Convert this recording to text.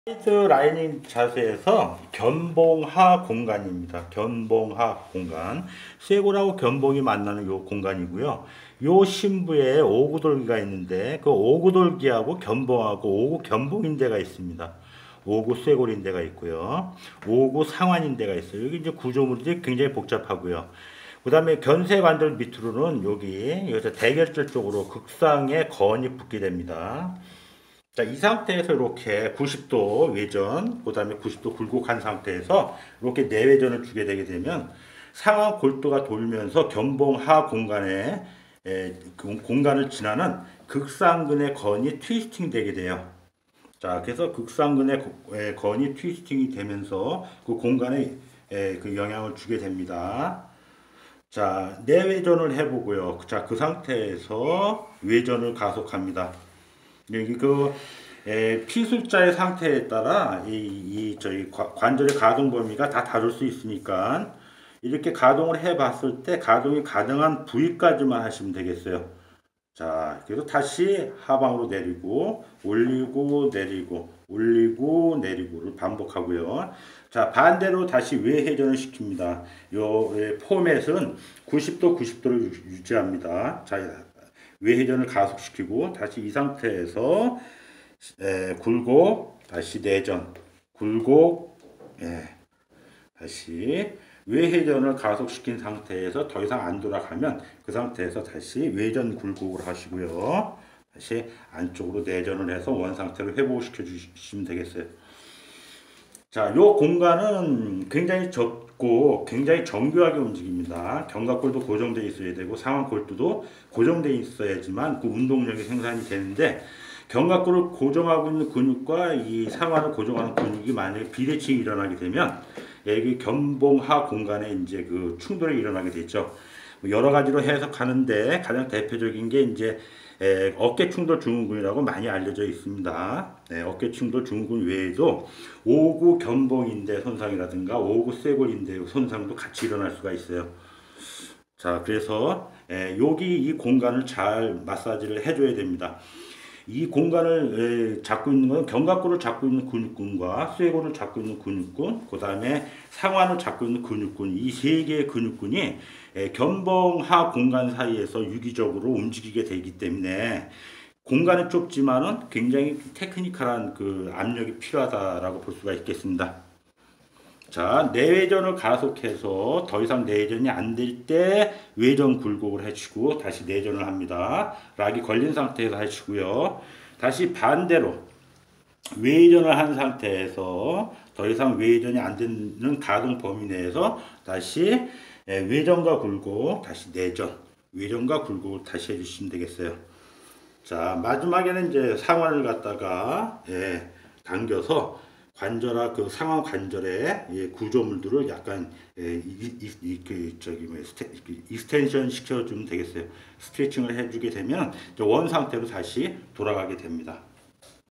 사이드 라이닝 자세에서 견봉하 공간입니다. 견봉하 공간. 쇄골하고 견봉이 만나는 요 공간이고요. 요 심부에 오구돌기가 있는데 그 오구돌기하고 견봉하고 오구 견봉인대가 있습니다. 오구 쇄골인대가 있고요. 오구 상완인대가 있어요. 여기 이제 구조물이 굉장히 복잡하고요. 그 다음에 견쇄관절 밑으로는 여기서 대결절 쪽으로 극상의 건이 붙게 됩니다. 자, 이 상태에서 이렇게 90도 외전, 그 다음에 90도 굴곡한 상태에서 이렇게 내외전을 주게 되게 되면 상하 골두가 돌면서 견봉하 공간에 그 공간을 지나는 극상근의 건이 트위스팅 되게 돼요. 자, 그래서 극상근의 건이 트위스팅이 되면서 그 공간에 그 영향을 주게 됩니다. 자, 내외전을 해보고요. 자, 그 상태에서 외전을 가속합니다. 여기 피술자의 상태에 따라 저희 관절의 가동 범위가 다 다를 수 있으니까 이렇게 가동을 해 봤을 때 가동이 가능한 부위까지만 하시면 되겠어요. 자, 그래서 다시 하방으로 내리고 올리고 내리고 올리고 내리고를 반복하고요. 자, 반대로 다시 외회전을 시킵니다. 요 포맷은 90도 90도를 유지합니다. 자, 외회전을 가속시키고 다시 이 상태에서 굴곡 다시 내전 굴곡 다시 외회전을 가속시킨 상태에서 더 이상 안 돌아가면 그 상태에서 다시 외전 굴곡을 하시고요. 다시 안쪽으로 내전을 해서 원 상태로 회복시켜 주시면 되겠어요. 자, 요 공간은 굉장히 좁고 굉장히 정교하게 움직입니다. 견갑골도 고정되어 있어야 되고 상완골두도 고정되어 있어야지만 그 운동력이 생산이 되는데 견갑골을 고정하고 있는 근육과 이 상완을 고정하는 근육이 만약에 비대칭이 일어나게 되면 여기 견봉하 공간에 이제 그 충돌이 일어나게 되죠. 여러 가지로 해석하는데 가장 대표적인 게 이제 어깨 충돌 증후군이라고 많이 알려져 있습니다. 어깨 충돌 증후군 외에도 오구 견봉인대 손상이라든가 오구 쇄골인대 손상도 같이 일어날 수가 있어요. 자, 그래서 여기 이 공간을 잘 마사지를 해줘야 됩니다. 이 공간을 잡고 있는 건 견갑골을 잡고 있는 근육군과 쇄골을 잡고 있는 근육군, 그 다음에 상완을 잡고 있는 근육군, 이 세 개의 근육군이 견봉하 공간 사이에서 유기적으로 움직이게 되기 때문에 공간은 좁지만은 굉장히 테크니컬한 그 압력이 필요하다라고 볼 수가 있겠습니다. 자, 내외전을 가속해서 더 이상 내전이 안 될 때 외전 굴곡을 해주고 다시 내전을 합니다. 락이 걸린 상태에서 하시고요. 다시 반대로 외전을 한 상태에서 더 이상 외전이 안 되는 가동 범위 내에서 다시 외전과 굴곡, 다시 내전, 외전과 굴곡을 다시 해주시면 되겠어요. 자, 마지막에는 이제 상완을 갖다가 당겨서 관절하 그 상완 관절의 구조물들을 약간 익스텐션 시켜주면 되겠어요. 스트레칭을 해주게 되면 원 상태로 다시 돌아가게 됩니다.